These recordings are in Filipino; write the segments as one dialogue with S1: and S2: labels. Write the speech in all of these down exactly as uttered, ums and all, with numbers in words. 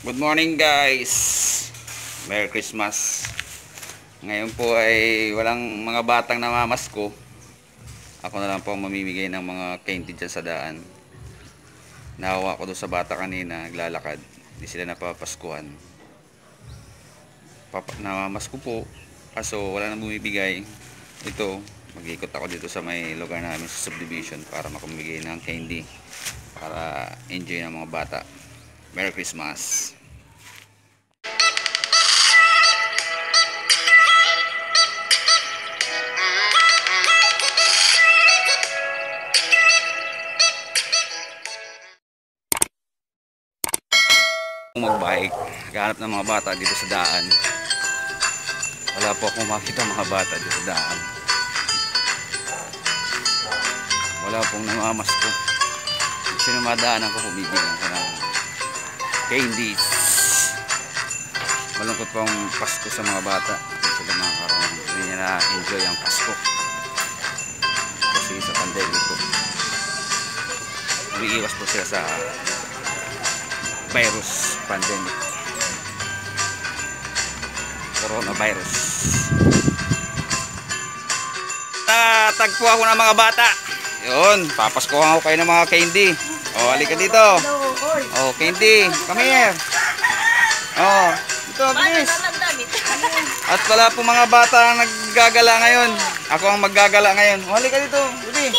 S1: Good morning guys. Merry Christmas. Ngayon po ay walang mga batang namamasko. Ako na lang po ang mamimigay ng mga candy dyan sa daan. Nahawa ko doon sa bata kanina, naglalakad. Hindi sila napapaskuhan. Papa, namamasko po. Kaso wala nang bumibigay. Ito, mag-ikot ako dito sa may lugar namin sa subdivision para makamigay ng candy. Para enjoy ng mga bata. Merry Christmas. Magbike, naghanap ng mga bata dito sa daan. Wala po akong makita mga bata dito sa daan. Wala pong namamasko. Sino madaanan ko, bumibigyan ko ng candies. Malungkot po ang Pasko sa mga bata. Sila makakaroon, hindi niya na-enjoy ang Pasko kasi sa pandemic po. Umiiwas po sila sa virus pandemic, coronavirus. Natagpo ako ng mga bata. Yun, papaskuhan ako kayo ng mga candy. O, halika dito. O, candy, come here. O, dito, bilis. At wala po mga bata ang naggagala ngayon. Ako ang maggagala ngayon. O, halika dito, bilis.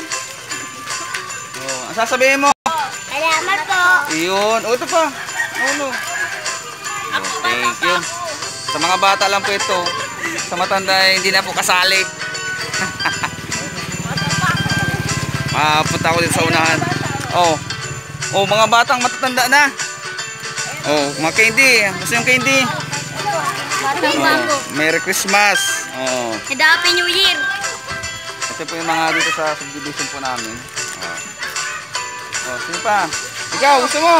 S1: O, ang sasabihin mo?
S2: Salamat po.
S1: Yun, o, ito pa. Ano? O, thank you. Sa mga bata lang po ito. Sa matanda, hindi na po kasali. Mapunta ako dito sa unahan. Oh. Oh, mga batang matatanda na. Oh, mga candy. Gusto yung candy?
S2: Batang
S1: Oh,
S2: bago.
S1: Merry Christmas. Oh.
S2: Happy New Year.
S1: Ito po yung mga dito sa subdivision po namin. Oh. Oh, sino pa? Ikaw, gusto mo?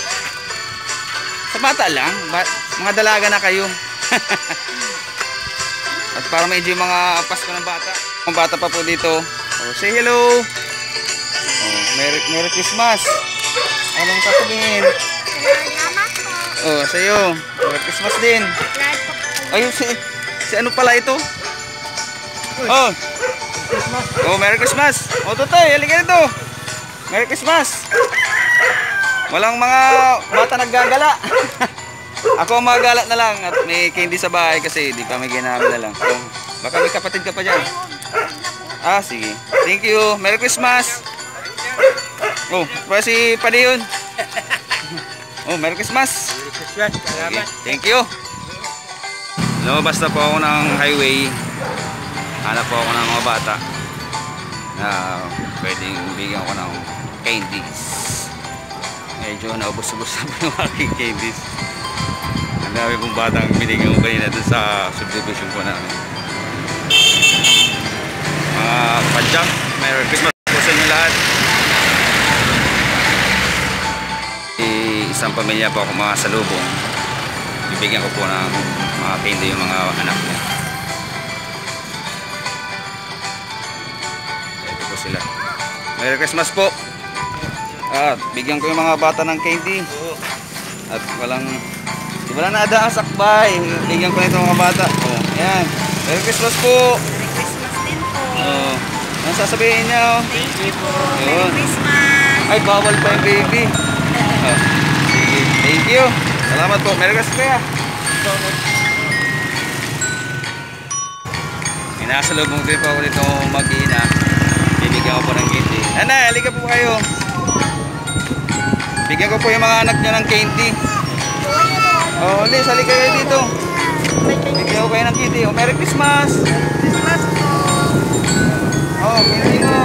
S1: Sa bata lang. Ba mga dalaga na kayo. At para ma-enjoy mga Pasko ng bata. Mga bata pa po dito. Oh, say hello. Oh, Merry, Merry Christmas. Anong sasabihin?
S2: Salamat po.
S1: Oh, sa'yo. Merry Christmas din.
S2: Salamat po.
S1: Ayun, si, si ano pala ito? Oh. Oh, Merry Christmas. Oh, Totoy, halika dito. Merry Christmas. Walang mga bata naggagala. Ako ang magagalat na lang at may candy sa bahay kasi di pa may ginamit na lang. So, baka may kapatid ka pa dyan. Ah, sige. Thank you. Merry Christmas. Oh, para si Padi yun. Oh, Merry Christmas.
S3: Merry Christmas.
S1: Okay, thank you. Lumabas na po ako ng highway. Hanap po ako ng mga bata na pwedeng bigyan ko ng candies. Medyo naubos-ubos na po yung aking candies. Ang dami pong batang binigyan ko kanina dun sa subdivision po namin. Mga padjak, Merry Christmas po sa inyo lahat. Isang pamilya po ako mga salubong. Bibigyan ko po ng mga candy yung mga anak niya. Ito po sila. Merry Christmas po. At bigyan ko yung mga bata ng candy. At walang wala na ada ang sakbay. Bigyan ko nito mga bata. Oh, ayan. Merry Christmas po.
S2: Merry Christmas din po.
S1: Oh, ano sasabihin niya? Oh?
S2: Thank you po.
S1: Yun.
S2: Merry Christmas.
S1: Ay, bawal pa yung baby. Oh, sige. Thank you. Salamat po. Merry Christmas kaya. Inasalubong din po ako dito mag-ina. Bibigyan ko po ng candy. Ana, halika po kayo. Bigyan ko po yung mga anak niya ng candy. Oh, Liz, halika kayo dito. Bigyan ko kayo ng candy. Oh, Merry Christmas.
S2: Christmas po.
S1: Oh, candy mo.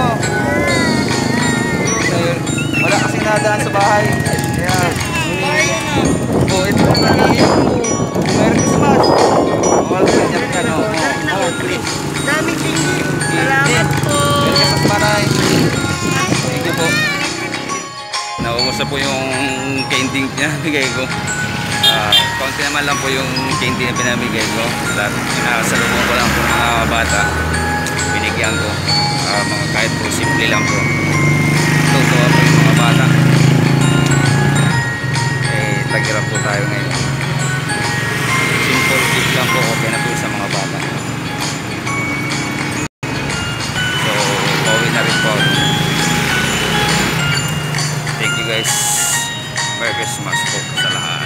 S1: Wala kasing nadaan sa bahay. Kaya, oh, ito na nag-iiyak mo. Merry Christmas. Oh, alagyan ka, no? Oh, Chris.
S2: Daming tinggi.
S1: Salamat
S2: po.
S1: Merry Christmas, Manay. Thank you po. Naubos na po yung candy na bigay ko. Uh, konti naman lang po yung candy na pinamigay ko. Lahat inasalubong ko lang po ng mga bata. Binigyan ko. Uh, mga kahit po simple lang po. Tutuwa po yung mga bata. Eh, tag-irap po tayo ngayon. Simple gift lang po, okay na po sa mga bata. So, pauwi na rin po. Thank you guys. Merry Christmas po sa lahat.